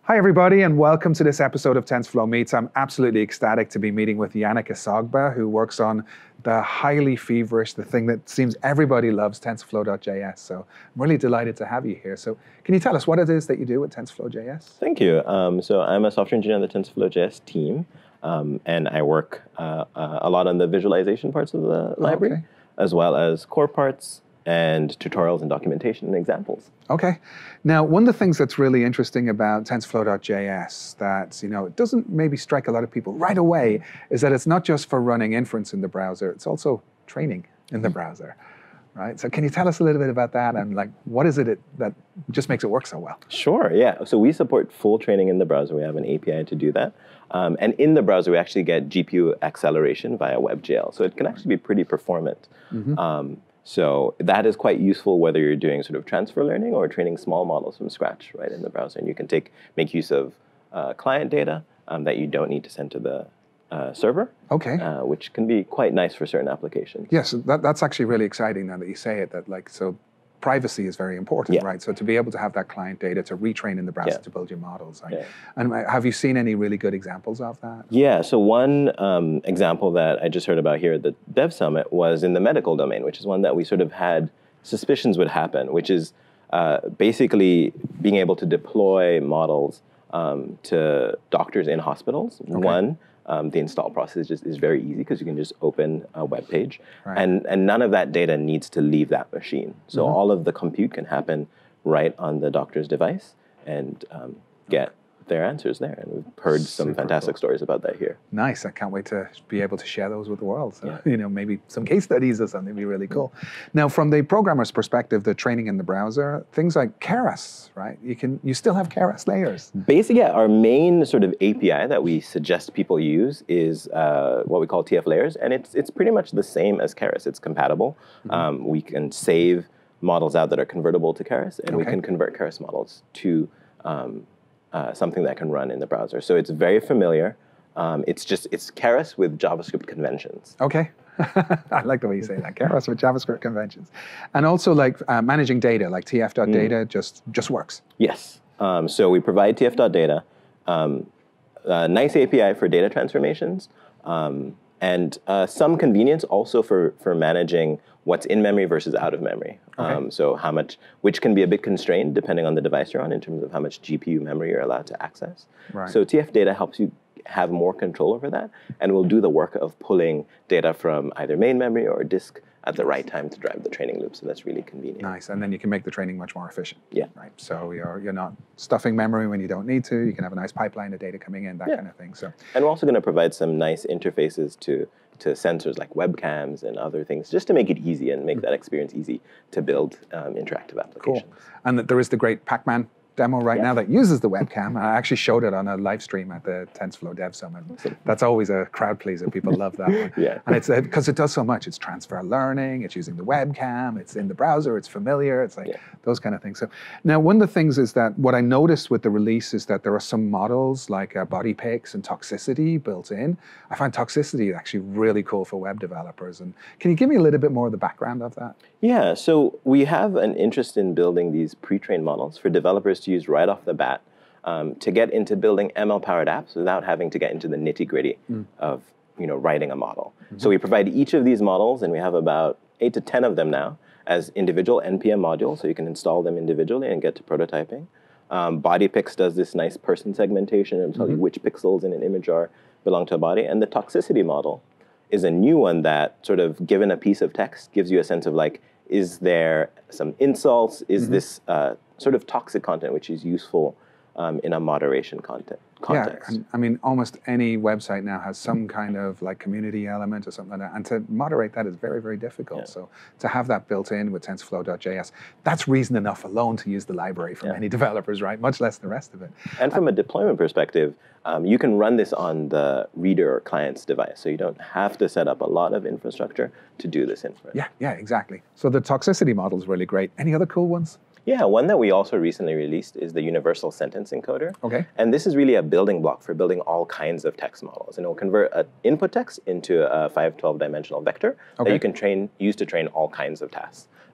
Hi, everybody, and welcome to this episode of TensorFlow Meets. I'm absolutely ecstatic to be meeting with Yannick Asogba, who works on the highly feverish, the thing that seems everybody loves, TensorFlow.js. So I'm really delighted to have you here. So can you tell us what it is that you do with TensorFlow.js? Thank you. So I'm a software engineer on the TensorFlow.js team, and I work a lot on the visualization parts of the library, as well as core parts and tutorials and documentation and examples. Okay. Now, one of the things that's really interesting about TensorFlow.js that it doesn't maybe strike a lot of people right away is that it's not just for running inference in the browser, it's also training in the browser, right? So can you tell us a little bit about that and what is it that just makes it work so well? Sure, yeah. So we support full training in the browser. We have an API to do that. And in the browser, we actually get GPU acceleration via WebGL. So it can actually be pretty performant. So that is quite useful whether you're doing sort of transfer learning or training small models from scratch right in the browser. And you can make use of client data that you don't need to send to the server, which can be quite nice for certain applications. Yes, that's actually really exciting now that you say it. So privacy is very important, right? So to be able to have that client data to retrain in the browser to build your models. And have you seen any really good examples of that? Yeah, so one example that I just heard about here at the Dev Summit was in the medical domain, which is one that we sort of had suspicions would happen, which is basically being able to deploy models to doctors in hospitals. One, the install process is very easy because you can just open a web page, and none of that data needs to leave that machine. So all of the compute can happen right on the doctor's device and get their answers there. And we've heard some fantastic stories about that here. Nice. I can't wait to be able to share those with the world. So, maybe some case studies or something would be really cool. Now, from the programmer's perspective, the training in the browser, things like Keras, right? You still have Keras layers. Basically, our main sort of API that we suggest people use is what we call tf.layers, and it's pretty much the same as Keras. It's compatible. We can save models out that are convertible to Keras, and we can convert Keras models to something that can run in the browser. So it's very familiar. It's Keras with JavaScript conventions. Okay. I like the way you say that, Keras with JavaScript conventions. And also managing data, like tf.data just works. Yes. So we provide tf.data, a nice API for data transformations, and some convenience also for managing what's in memory versus out of memory. So which can be a bit constrained depending on the device you're on in terms of how much GPU memory you're allowed to access. So tf.data helps you have more control over that, and will do the work of pulling data from either main memory or disk at the right time to drive the training loop. So that's really convenient. Nice, and then you can make the training much more efficient. Right. So you're not stuffing memory when you don't need to. You can have a nice pipeline of data coming in, that kind of thing. So, and we're also going to provide some nice interfaces to sensors like webcams and other things, just to make it easy and make that experience easy to build interactive applications. Cool. And there is the great Pac-Man demo right now that uses the webcam. I actually showed it on a live stream at the TensorFlow Dev Summit. That's always a crowd pleaser. People love that one. And it's because it does so much. It's transfer learning. It's using the webcam. It's in the browser. It's familiar. It's those kind of things. So now one of the things is that what I noticed with the release is that there are some models like body pics and Toxicity built in. I find Toxicity actually really cool for web developers. And can you give me a little bit more of the background of that? Yeah, so we have an interest in building these pre-trained models for developers to use right off the bat to get into building ML-powered apps without having to get into the nitty-gritty of writing a model. So we provide each of these models, and we have about 8 to 10 of them now, as individual NPM modules, so you can install them individually and get to prototyping. BodyPix does this nice person segmentation and tell you which pixels in an image belong to a body. And the Toxicity model is a new one that sort of, given a piece of text, gives you a sense of is there some insults? Is this sort of toxic content, which is useful in a moderation context? Yeah, I mean, almost any website now has some kind of community element or something like that, and to moderate that is very, very difficult. So to have that built in with TensorFlow.js, that's reason enough alone to use the library for many developers, right? Much less the rest of it. And from a deployment perspective, you can run this on the reader or client's device, so you don't have to set up a lot of infrastructure to do this inference. Yeah, exactly. So the Toxicity model is really great. Any other cool ones? Yeah, one that we also recently released is the Universal Sentence Encoder. And this is really a building block for building all kinds of text models. And it will convert an input text into a 512-dimensional vector that you can use to train all kinds of tasks.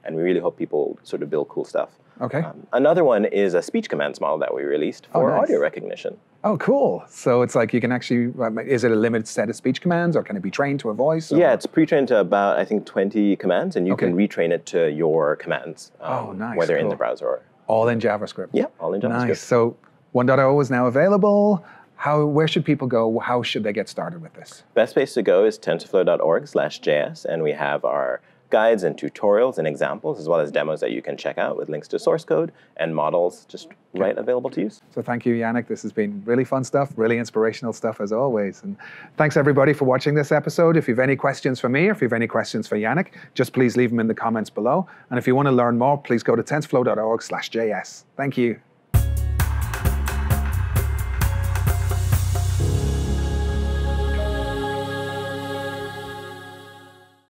and we really hope people sort of build cool stuff. Okay. Another one is a speech commands model that we released for audio recognition. Oh, cool. So it's like you can actually, is it a limited set of speech commands, or can it be trained to a voice? Or? Yeah, it's pre-trained to about, I think, 20 commands, and you can retrain it to your commands, whether in the browser or... All in JavaScript? Yeah, all in JavaScript. Nice. So 1.0 is now available. Where should people go? How should they get started with this? Best place to go is TensorFlow.org/JS, and we have our guides and tutorials and examples, as well as demos that you can check out with links to source code and models just right available to use. So thank you, Yannick. This has been really fun stuff, really inspirational stuff as always. And thanks everybody for watching this episode. If you have any questions for me, or if you have any questions for Yannick, just please leave them in the comments below. And if you want to learn more, please go to TensorFlow.org/JS. Thank you.